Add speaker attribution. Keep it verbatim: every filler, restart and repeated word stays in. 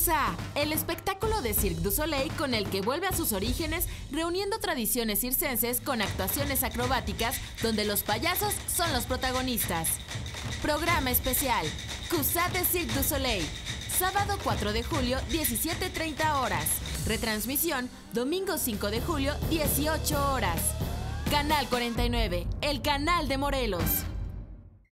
Speaker 1: CUSA, el espectáculo de Cirque du Soleil con el que vuelve a sus orígenes, reuniendo tradiciones circenses con actuaciones acrobáticas donde los payasos son los protagonistas. Programa especial, CUSA de Cirque du Soleil, sábado cuatro de julio, diecisiete treinta horas. Retransmisión, domingo cinco de julio, dieciocho horas. Canal cuarenta y nueve, el canal de Morelos.